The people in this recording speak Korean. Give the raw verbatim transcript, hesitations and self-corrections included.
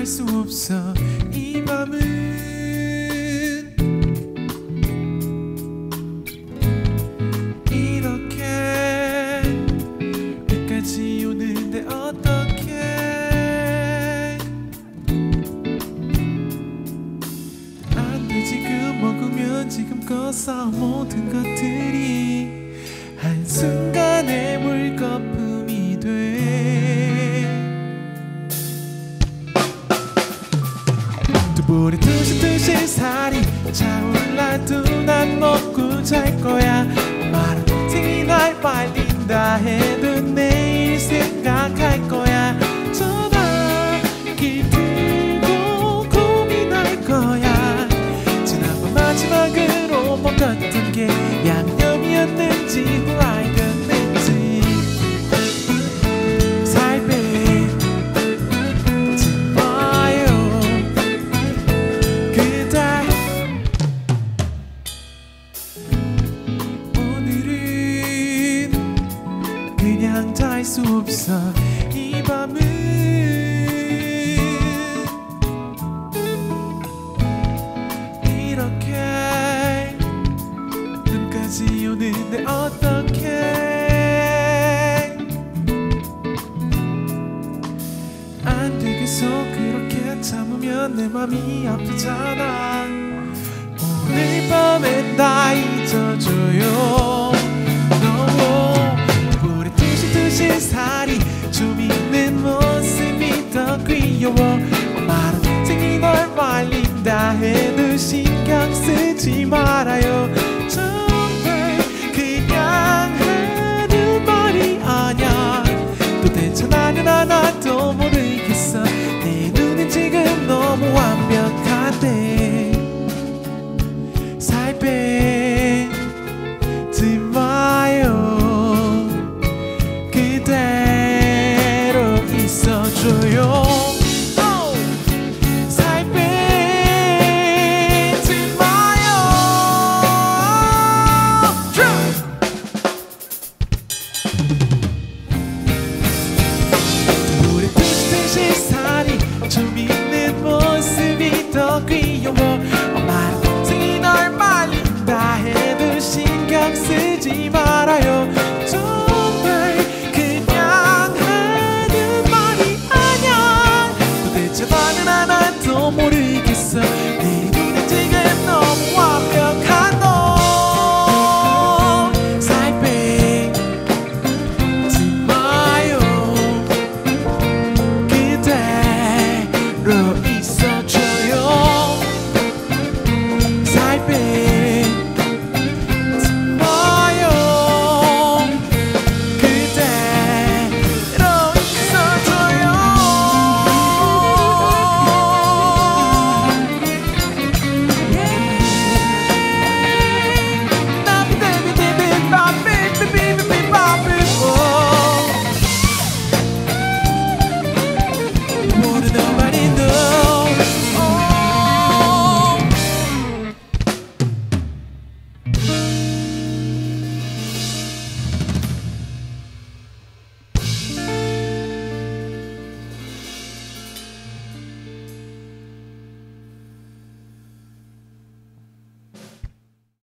잘 수 없어 이 밤은 이렇게 끝까지 오는데 어떡해 안 돼 지금 먹으면 지금껏 쌓은 모든 것들이 한순간에 물거품이 돼 두 볼에 두실두실 살이 차올라도 난 먹고 잘 거야 엄마랑 생이 날 말린다 해도 내일 생각할 거야 전화기 들고 고민할 거야 지난번 마지막으로 먹었던 게 양념이었는지 후라이였는지 살 빼지 마요 그대 오늘은 그냥 잘 수 없어 이 밤은 이렇게 눈까지 오는데 어떡해 안 되겠어 그렇게 참으면 내 맘이 아프잖아 오늘 밤에 나 잊어줘요 no. 볼에 두실두실 살이 좀 있는 모습이 더 귀여워 엄마랑 생이 널 말린다 해도 신경 쓰지 말아요 정말 그냥 하는 말이 아냐 도대체 나는 하나도 모르겠어 내 눈은 지금 너무 완벽한데 살 빼지 마요 그대로 있어줘요 살 빼지 마요 물에 두실두실 살이 좀 있는 모습이 더 귀여워 엄마랑 생이 널 말린다 해도 신경 쓰지 말아요